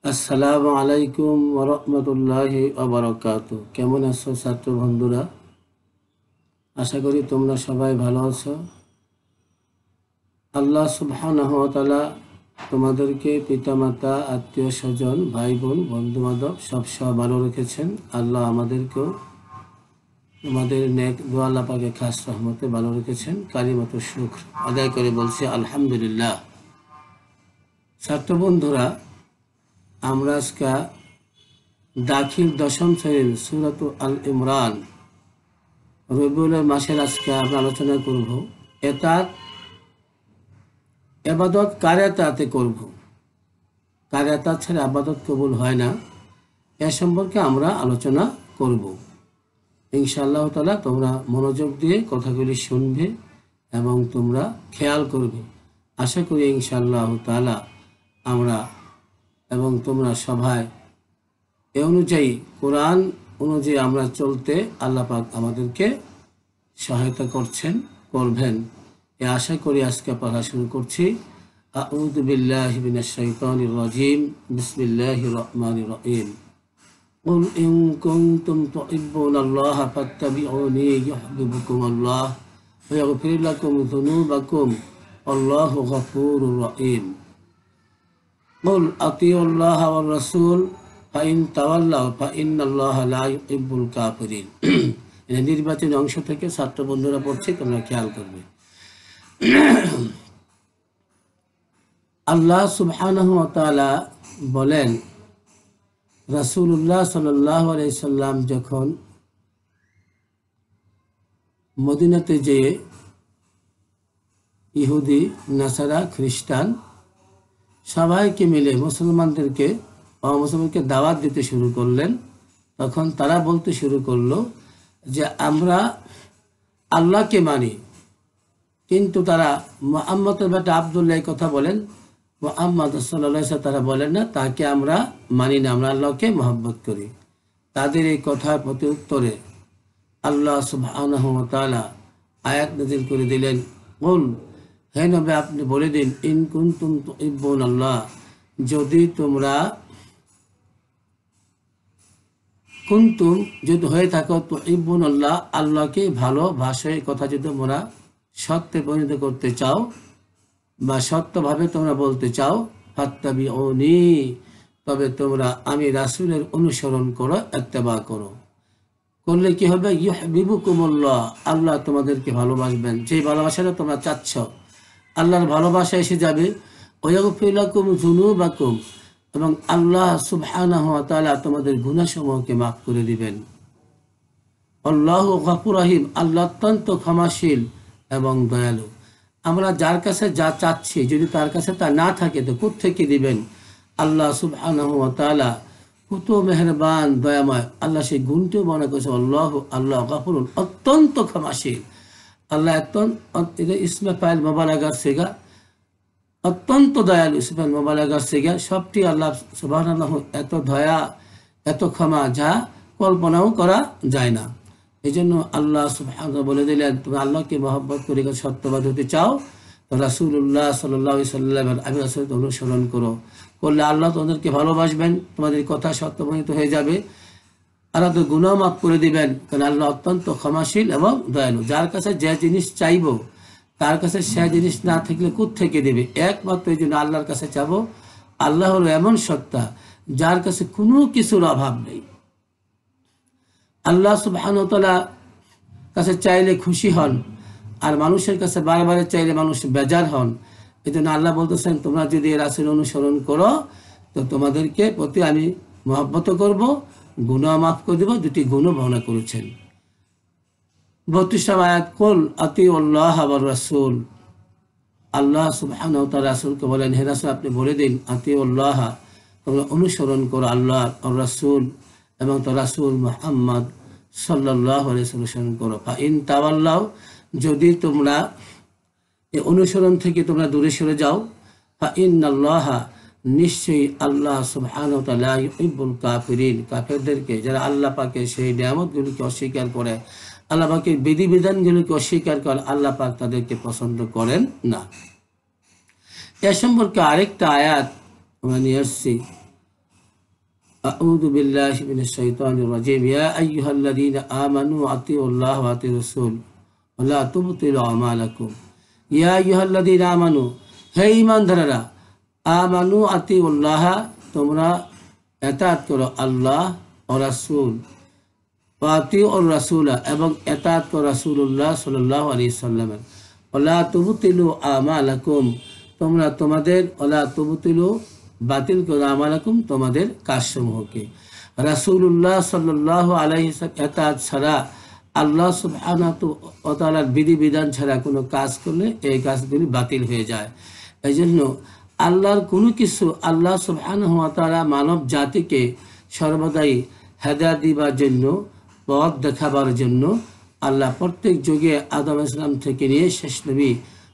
আসসালামু আলাইকুম ওয়া রাহমাতুল্লাহি ওয়া বারাকাতুহু। কেমন আছো ছাত্র বন্ধুরা? আশা করি তোমরা সবাই ভালো আছো। আল্লাহ সুবহানাহু ওয়া তাআলা তোমাদেরকে পিতামাতা, আত্মীয় স্বজন, ভাই বোন, বন্ধু বান্ধব সব ভালো রেখেছেন। আল্লাহ আমাদেরকেও তোমাদের নেক দোয়া আল্লাহ পাকে খাস রহমতে ভালো রেখেছেন। কালিমাতুশ শুকর আদায় করে বলছি আলহামদুলিল্লাহ। ছাত্র বন্ধুরা, আমরা আজকে দাখিল দশম শ্রেণীর সূরাত আল ইমরান রবিউল মাসের আজকে আমরা আলোচনা করব। এতাত এবাদত কার এতাতে করব, কার এতাত ছাড়া আবাদত কবুল হয় না, এ সম্পর্কে আমরা আলোচনা করব ইনশাআল্লাহ তাআলা। তোমরা মনোযোগ দিয়ে কথাগুলি শুনবে এবং তোমরা খেয়াল করবে। আশা করি ইনশাআল্লাহ তাআলা আমরা এবং তোমরা সবাই এ অনুযায়ী কোরআন অনুযায়ী আমরা চলতে আল্লাহ পাক আমাদেরকে সহায়তা করবেন এ আশা করি আজকে পড়া শুরু করছি। আউযু বিল্লাহি মিনাশ শাইতানির রাজিম। বিসমিল্লাহির রহমানির রহিম। কুল ইন কুনতুম তুহিব্বুনাল্লাহা ফাত্তাবিউনি ইউহিব্বুকুমুল্লাহ ওয়া ইয়াগফির লাকুম যুনুবাকুম আল্লাহু গফুরুর রহিম। কুল আতিউল্লাহা ওয়ার রাসূল ফাইন তাওয়াল্লাউ ফাইন্নাল্লাহা লা ইউহিব্বুল কাফিরিন। এই নির্বাচনী অংশ থেকে ছাত্র বন্ধুরা পড়ছে, তোমরা খেয়াল করবে। আল্লাহ সুবহানাহু ওয়া তাআলা বলেন, রাসূলুল্লাহ সাল্লাল্লাহু আলাইহি সাল্লাম যখন মদিনাতে যেয়ে ইহুদি, নাসারা, খ্রিস্টান সবাইকে মিলে মুসলমানদেরকে অমুসলমানকে দাওয়াত দিতে শুরু করলেন, তখন তারা বলতে শুরু করলো যে আমরা আল্লাহকে মানি, কিন্তু তারা মুহাম্মদের বেটা আব্দুল্লাহ কথা বলেন, মুহাম্মদ সাল্লাল্লাহু আলাইহি ওয়াসাল্লাম তারা বলেন না, তাকে আমরা মানি না, আমরা আল্লাহকে মহব্বত করি। তাদের এই কথার প্রতি উত্তরে আল্লাহ সুবহানাহু ওয়া তাআলা আয়াত নাযিল করে দিলেন, কুল, হে নবী আপনি বলে দিন, ইন কুনতুম তুহিব্বুনাল্লাহ, যদি তোমরা কুনতুম যদি হয়ে থাকো, তুহিব্বুনাল্লাহ আল্লাহকে ভালোবাসো, এই কথা যদি তোমরা সত্যে পরিণত করতে চাও বা সত্যভাবে তোমরা বলতে চাও, ফাত্তাবিউনি, তবে তোমরা আমি রাসূলের অনুসরণ করো, ইত্তেবা করো। করলে কি হবে? ইউহিব্বুকুমুল্লাহ, আল্লাহ তোমাদেরকে ভালোবাসবেন। যে ভালোবাসাটা তোমরা চাচ্ছ আল্লাহর ভালোবাসা এসে যাবে। ওয়া ইয়াগফির লাকুম যুনুবাকুম, এবং আল্লাহ সুবহানাহু ওয়া তাআলা তোমাদের গুনাহসমূহকে মাফ করে দিবেন। আল্লাহু গফুর রহিম, আল্লাহ অত্যন্ত ক্ষমাশীল এবং দয়ালু। আমরা যার কাছে যা চাচ্ছি যদি তার কাছে তা না থাকে তো কোত্থেকে দিবেন? আল্লাহ সুবহানাহু ওয়া তাআলা কত মেহেরবান, দয়াময়। আল্লাহ সেই গুণটিও মনে করছে, আল্লাহ গফুরুন, অত্যন্ত ক্ষমাশীল। আল্লাহ এটা ইসমে ফাইল মুবালাগার সিগা, অত্যন্ত দয়ালু, ইসমে ফাইল মুবালাগার সিগা। সবটি আল্লাহ সুবহানাহু এত দয়া, এত ক্ষমা, যা কল্পনাও করা যায় না। এই জন্য আল্লাহ সুবহানাহু বলে দিলেন, তুমি আল্লাহকে মহব্বত করে সত্যবাদ হতে চাও তো রাসূলুল্লাহ সাল্লাল্লাহু আলাইহি ওয়াসাল্লামের আমি রাসূলের অনুসরণ করো। করলে আল্লাহ তোমাদেরকে ভালোবাসবেন, তোমাদের কথা সত্যবাদিত হয়ে যাবে, আল্লাহ তো গুনাহ মাফ করে দিবেন, কারণ আল্লাহ অত্যন্ত ক্ষমাশীল এবং দয়ালু। যার কাছে যে জিনিস চাইবো তার কাছে সে জিনিস না থাকলে কোত্থেকে দেবে? একমাত্র এই জন্য আল্লাহর কাছে চাবো। আল্লাহ হলো এমন সত্তা যার কাছে কোনো কিছুর অভাব নেই। আল্লাহ সুবহানাহু ওয়া তাআলা কাছে চাইলে খুশি হন, আর মানুষের কাছে বারবার চাইলে মানুষ বেজার হন। এই জন্য আল্লাহ বলতেছেন, তোমরা যদি রাসূল অনুসরণ করো তো তোমাদেরকে প্রতি আমি মহব্বত করব, গুনাহ মাফ করে দেব। দুটি গুণ বর্ণনা করেছেন। 32 আয়াত, কুল আতিউল্লাহ ওয়ার রাসূল, আল্লাহ সুবহানাহু ওয়া তাআলা রাসূলকে বলেন, হে রাসূল আপনি বলে দিন, আতিউল্লাহ তোমরা অনুসরণ করো আল্লাহ আর রাসূল এবং তো রাসূল মুহাম্মদ সাল্লাল্লাহু আলাইহি ওয়াসাল্লাম অনুসরণ করো। ফাইন তাওয়াল্লাউ, যদি তোমরা এই অনুসরণ থেকে তোমরা দূরে সরে যাও, ফাইন্নাল্লাহা, নিশ্চয়ই আল্লাহ সুবহানাহু ওয়া তাআলা ইউহিব্বুল কাফিরিন, কাফেরদেরকে, যারা আল্লাহ পাকের সেই নিয়ামতগুলোকে অস্বীকার করে, আল্লাহ পাকের বিধিবিধানগুলোকে অস্বীকার করে, আল্লাহ পাক তাদেরকে পছন্দ করেন না। এ সম্পর্কে আরেকটা আয়াত আমরা নিয়ে আসছি, আউযু বিল্লাহি মিনাশ শাইতানির রাজিম। ইয়া আইয়ুহাল্লাযীনা আমানু আতিউল্লাহ ওয়া আতিউর রাসূল ওয়া লা তুবতিলু আমালাকুম। ইয়া আইয়ুহাল্লাযীনা আমানু, হে ঈমানদারেরা, আমানু আতিউল্লাহ, তোমরা এতাত করো আল্লাহ ও রাসূল, ওয়া আতিউর রাসূলা, এবং এতাত করো রাসূলুল্লাহ সাল্লাল্লাহু আলাইহি সাল্লামের। ওয়া লা তুবতিলু আমালাকুম, তোমরা তোমাদের, ওয়া লা তুবতিলু, বাতিল করো, আমালাকুম, তোমাদের কাজসমূহকে। রাসূলুল্লাহ সাল্লাল্লাহু আলাইহি এতাত ছাড়া, আল্লাহ সুবহানাহু ওয়া তাআলার বিধিবিধান ছাড়া কোনো কাজ করলে এই কাজগুলি বাতিল হয়ে যায়। এই জন্য আল্লাহর কোনো কিছু, আল্লাহ সুবহানাহু ওয়া তাআলা মানব জাতিকে সর্বদাই হেদায়েত দিবার জন্য, পথ দেখাবার জন্য আল্লাহ প্রত্যেক যুগে আদম ইসলাম থেকে নিয়ে শেষ নবী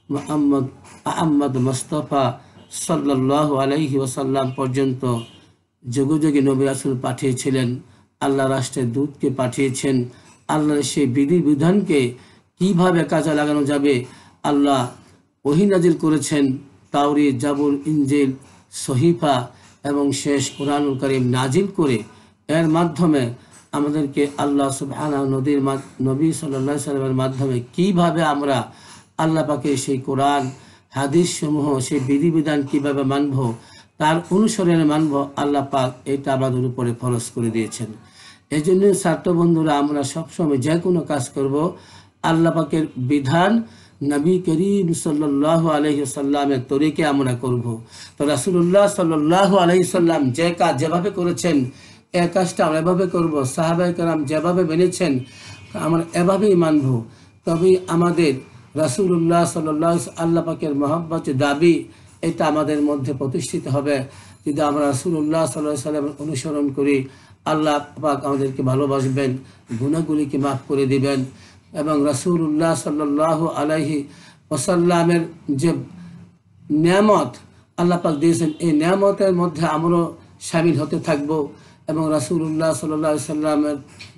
মুহাম্মদ মুস্তাফা সাল্লাল্লাহু আলাইহি ওয়াসাল্লাম পর্যন্ত যুগে যুগে নবী রাসূল পাঠিয়েছিলেন। আল্লাহ রাষ্ট্রের দূতকে পাঠিয়েছেন। আল্লাহর সেই বিধিবিধানকে কিভাবে কাজে লাগানো যাবে আল্লাহ ওহী নাজিল করেছেন। তাওরীত, জাবুর, ইনজিল, সহিফা এবং শেষ কুরআনুল কারীম নাজিল করে এর মাধ্যমে আমাদেরকে আল্লাহ সুবহানাহু নবী সাল্লাল্লাহু আলাইহি সাল্লামের মাধ্যমে কিভাবে আমরা আল্লাহ পাকের সেই কোরআন হাদিস সমূহ, সেই বিধিবিধান কিভাবে মানব, তার অনুসরণে মানব, আল্লাহ পাক এটা আমাদের উপরে ফরজ করে দিয়েছেন। এই জন্য ছাত্র বন্ধুরা, আমরা সবসময় যে কোনো কাজ করব আল্লাহ পাকের বিধান, নবী করিম সাল্লাল্লাহু আলাইহি সাল্লামের তরিকে আমরা করব। তো রাসূলুল্লাহ সাল্লাল্লাহু আলাইহি সাল্লাম যে কাজ যেভাবে করেছেন, এই কাজটা আমরা এভাবে করব। সাহাবায়ে কেরাম যেভাবে মেনেছেন আমরা এভাবেই মানব। তবেই আমাদের রাসূলুল্লাহ সাল্লাল্লাহু আলাইহি আল্লাহ পাকের মহব্বত দাবি, এটা আমাদের মধ্যে প্রতিষ্ঠিত হবে। যদি আমরা রাসূলুল্লাহ সাল্লাল্লাহু আলাইহি সাল্লামের অনুসরণ করি, আল্লাহ পাক আমাদেরকে ভালোবাসবেন, গুনাহগুলিকে মাফ করে দিবেন, এবং রাসূলুল্লাহ সাল্লাল্লাহু আলাইহি ওয়াসাল্লামের যে নিয়ামত আল্লাহ পাক দিয়েছেন, এই নিয়ামতের মধ্যে আমরাও শামিল হতে থাকব। এবং রাসূলুল্লাহ সাল্লাল্লাহু আলাইহি সাল্লামের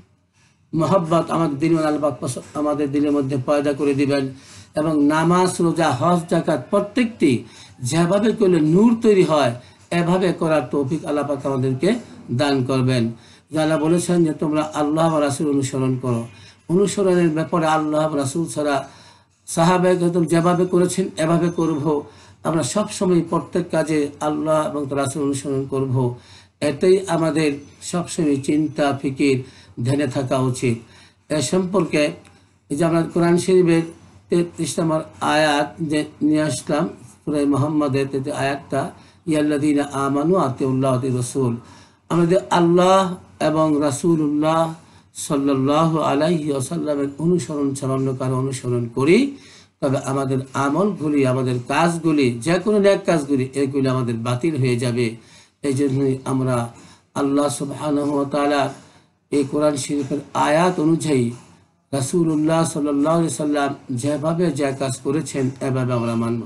মহব্বত আমাদের দিল, আল্লাহ পাক আমাদের দিলের মধ্যে পয়দা করে দিবেন। এবং নামাজ, রোজা, হজ, যাকাত প্রত্যেকটি যেভাবে করলে নূর তৈরি হয়, এভাবে করার তৌফিক আল্লাহ পাক আমাদেরকে দান করবেন। আল্লাহ বলেছেন যে তোমরা আল্লাহ ওয়া রাসূল অনুসরণ করো। অনুসরণের ব্যাপারে আল্লাহ রাসূল ছাড়া সাহাবায়ে কেরাম যেভাবে করেছেন এভাবে করব। আমরা সবসময় প্রত্যেক কাজে আল্লাহ এবং রাসূল অনুসরণ করব। এটাই আমাদের সবসময় চিন্তা, ফিকির, ধ্যানে থাকা উচিত। এ সম্পর্কে এই যে আমরা কোরআন শরীফের 33 নম্বর আয়াত যে নিয়ে আসলাম, সূরা মুহাম্মাদের আয়াতটা, ইয়াল্লাযীনা আমানু আতিউল্লাহ ওয়া আতিউর রাসূল, আমাদের আল্লাহ এবং রাসূলুল্লাহ সাল্লাল্লাহু আলাইহি ওয়াসাল্লামের অনুসরণ ছাড়া অন্য কারো অনুসরণ করি, তবে আমাদের আমলগুলি, আমাদের কাজগুলি, যে কোনো নেক কাজগুলি, এগুলি আমাদের বাতিল হয়ে যাবে। এই জন্যই আমরা আল্লাহ সুবহানাহু ওয়া তাআলা এই কোরআন শরীফের আয়াত অনুযায়ী রাসূলুল্লাহ সাল্লাল্লাহু আলাইহি সাল্লাম যেভাবে যে কাজ করেছেন এভাবে আমরা মানব।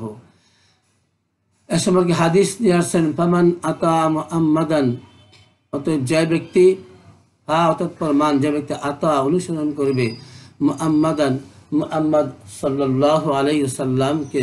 এ সম্পর্কে হাদিস নিয়ে আসছেন, ফামান আতা মুহাম্মাদান, অতএব যে ব্যক্তি, অতঃপর মান, যে ব্যক্তি আতা অনুসরণ করবে, মুহাম্মাদান, মুহাম্মদ সাল্লাল্লাহু আলাইহি সাল্লামকে,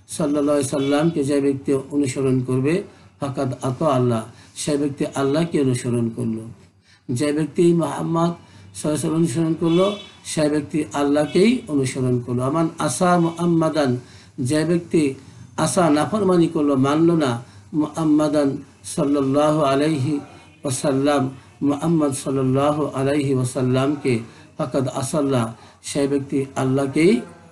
যে ব্যক্তি অনুসরণ করবে, ফাকাদ আতা আল্লাহ, সে ব্যক্তি আল্লাহকে অনুসরণ করলো। যে ব্যক্তি মুহাম্মদ সাল্লাল্লাহু আলাইহি সাল্লাম অনুসরণ করলো, সে ব্যক্তি আল্লাহকেই অনুসরণ করলো। আমান আসা মুহাম্মাদান, যে ব্যক্তি আসা নাফরমানি করলো, মানলো না মুহাম্মাদান সাল্লাল্লাহু আলাইহি ওয়াসাল্লাম, মুহাম্মদ সাল্লাল্লাহু আলাইহি ওয়াসাল্লামকে, ফাকাদ আসাল্লাহ, সে ব্যক্তি আল্লাহকেই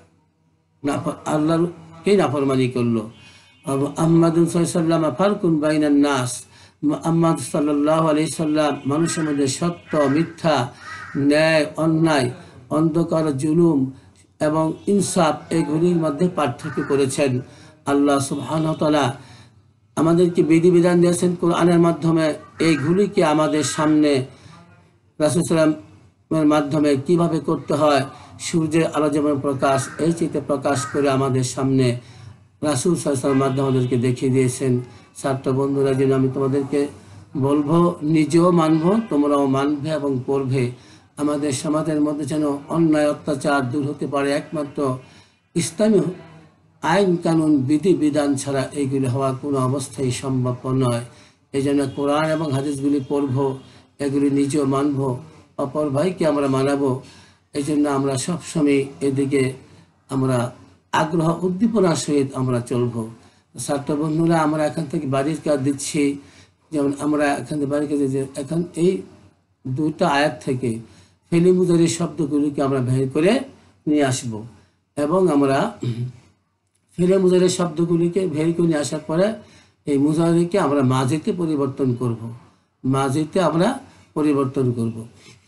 নাফরমানি করলো। মুহাম্মাদুন সাল্লাল্লাহু আলাইহি ওয়াসাল্লাম ফারকুন বাইনান নাস, মুহাম্মদ সাল্লাল্লাহু আলাইহি সাল্লাম মানুষের মধ্যে সত্য, মিথ্যা, ন্যায়, অন্যায়, অন্ধকার, জুলুম এবং ইনসাফ, এগুলির মধ্যে পার্থক্য করেছেন। আল্লাহ সুবহানাহু ওয়া তাআলা আমাদেরকে বিধিবিধান দিয়েছেন কোরআনের মাধ্যমে। এইগুলিকে আমাদের সামনে রাসূল সাল্লামের মাধ্যমে কিভাবে করতে হয়, সূর্যের আলো যেমন প্রকাশ, এই চিত্রে প্রকাশ করে আমাদের সামনে রাসূল সাল্লাল্লাহু আলাইহি ওয়াসাল্লাম মাধ্যমে আমাদেরকে দেখিয়ে দিয়েছেন। ছাত্র বন্ধুরা, যেন আমি তোমাদেরকে বলবো, নিজেও মানবো, তোমরাও মানবে এবং পড়বে। আমাদের সমাজের মধ্যে যেন অন্যায়, অত্যাচার দূর হতে পারে একমাত্র ইসলামী আইন কানুন বিধিবিধান ছাড়া এইগুলি হওয়া কোনো অবস্থায় সম্ভব নয়। এই জন্য কোরআন এবং হাদিসগুলি পড়ব, এগুলি নিজেও মানব, অপর ভাইকে আমরা মানাবো। এই জন্য আমরা সবসময় এদিকে আমরা আগ্রহ উদ্দীপনার সহিত আমরা চলবো। ছাত্র বন্ধুরা, আমরা এখান থেকে বাড়ির কাজ দিচ্ছি, যেমন আমরা এখান থেকে বাড়ির কাজে এখন এই দুইটা আয়াত থেকে ফেলি মুজারির শব্দগুলিকে আমরা বের করে নিয়ে আসব এবং আমরা ফেলে মুজারির শব্দগুলিকে বের করে নিয়ে আসার পরে এই মুজারিকে আমরা মাজিতে পরিবর্তন করব, মাজিতে আমরা পরিবর্তন করব।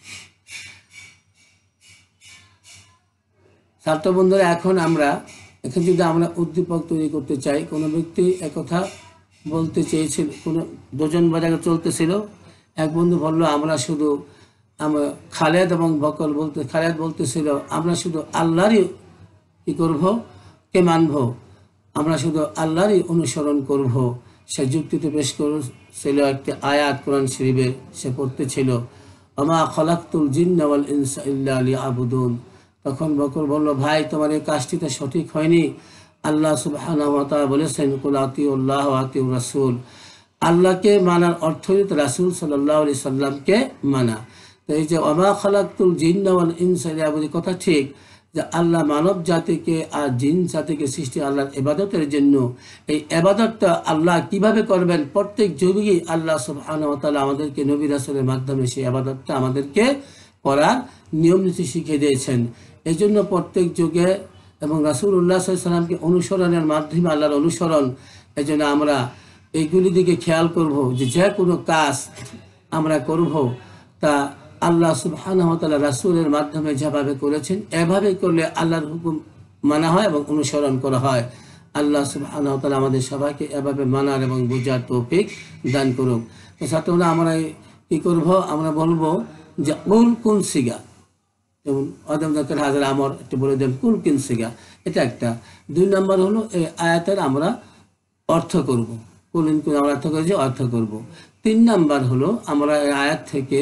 ছাত্র বন্ধুরা, এখন যদি আমরা উদ্দীপক তৈরি করতে চাই, কোনো ব্যক্তি একথা বলতে চেয়েছিল, কোনো দুজন বাজারে চলতেছিল, এক বন্ধু বলল আমরা শুধু খালেদ এবং বকল খালেদ বলতেছিল আমরা শুধু আল্লাহরই কি করব, কে মানব, আমরা শুধু আল্লাহরই অনুসরণ করব। সে যুক্তিতে পেশ করেছিল একটি আয়াত কোরআন শরীফের, সে পড়তেছিল আমা খলাকতুল জিন্না ওয়াল ইনসা ইল্লা লিয়াবুদুন। তখন বকর বলল, ভাই তোমার এই কাজটি তো সঠিক হয়নি। আল্লাহ সুবহানাহু ওয়া তাআলা বলেছেন কুল আতিউল্লাহ ওয়া আতিউর রাসূল, আল্লাহকে মানার অর্থ হলো রাসূল সাল্লাল্লাহু আলাইহি সাল্লামকে মানা। তো এই যে ওমা খালাকতুল জিন্না ওয়াল ইনসা ইল্লা লিয়াবুদুন, কথা ঠিক যে আল্লাহ মানব জাতিকে আর জিন জাতিকে সৃষ্টি আল্লাহর ইবাদতের জন্য। এই ইবাদতটা আল্লাহ কিভাবে করবেন, প্রত্যেক যুগেই আল্লাহ সুবহানাহু ওয়া তাআলা আমাদেরকে নবী রাসূলের মাধ্যমে সেই ইবাদতটা আমাদেরকে করার নিয়ম নীতি শিখিয়ে দিয়েছেন। এই জন্য প্রত্যেক যুগে এবং রাসূলুল্লাহ সাল্লাল্লাহু আলাইহি সাল্লামকে অনুসরণের মাধ্যমে আল্লাহর অনুসরণ। এই জন্য আমরা এইগুলি দিকে খেয়াল করব যে যে কোনো কাজ আমরা করব তা আল্লাহ সুবহানাহু ওয়া তাআলা রাসূলের মাধ্যমে যেভাবে করেছেন এভাবে করলে আল্লাহর হুকুম মানা হয় এবং অনুসরণ করা হয়। আল্লাহ সুবহানাহু ওয়া তাআলা আমাদের সবাইকে এভাবে মানার এবং বোঝার তৌফিক দান করুক। তো ছাত্ররা, আমরা কি করব, আমরা বলবো যে কুল কুন সিগা, যেমন আদম জাকের হাজার আমর একটু বলে দেন কুল কিন সিগা, এটা একটা। 2 নম্বর হলো এই আয়াতের আমরা অর্থ করব, কুল ইন আমরা অর্থ করব। 3 নম্বর হলো আমরা এই আয়াত থেকে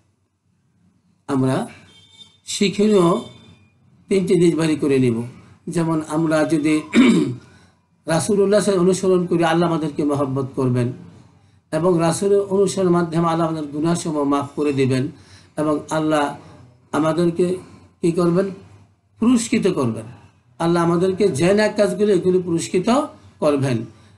আমরা শিক্ষণীয় 3টি জিনিস বাড়ি করে নিব। যেমন আমরা যদি রাসূলুল্লাহ অনুসরণ করি, আল্লাহ আমাদেরকে মহব্বত করবেন এবং রাসূলের অনুসরণের মাধ্যমে আল্লাহ আমাদের গুনাহসমূহ মাফ করে দিবেন এবং আল্লাহ আমাদেরকে কি করবেন, পুরস্কৃত করবেন। আল্লাহ আমাদেরকে যে ন্যাক কাজগুলো এগুলি পুরস্কৃত করবেন।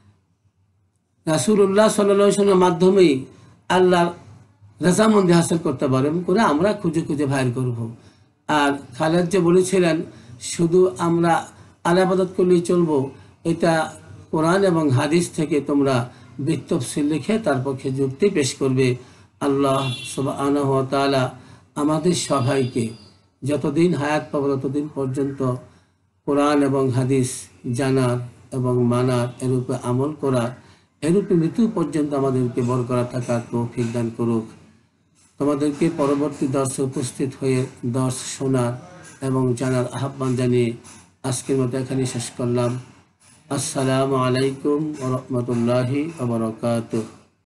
রাসূলুল্লাহ সাল্লাল্লাহু আলাইহি ওয়াসাল্লামের মাধ্যমেই আল্লাহর রাজামন্দি হাসিল করতে পারবেন করে আমরা খুঁজে খুঁজে বাইর করব। আর খালেদ যে বলেছিলেন শুধু আমরা আল্লাহ ইবাদত করলেই চলবো, এটা কোরআন এবং হাদিস থেকে তোমরা বিতফসিল লিখে তার পক্ষে যুক্তি পেশ করবে। আল্লাহ সুবহানাহু ওয়া তাআলা আমাদের সবাইকে যতদিন হায়াত পাবো ততদিন পর্যন্ত কোরআন এবং হাদিস জানার এবং মানার, এরূপে আমল করার, এরূপে মৃত্যু পর্যন্ত আমাদেরকে বরকরার থাকার তৌফিক দান করুক। তোমাদেরকে পরবর্তী দর্শে উপস্থিত হয়ে দর্শ শোনার এবং জানার আহ্বান জানিয়ে আজকের মতো এখানে শেষ করলাম। আসসালামু আলাইকুম ওয়া রাহমাতুল্লাহি ওয়া বারাকাতুহু।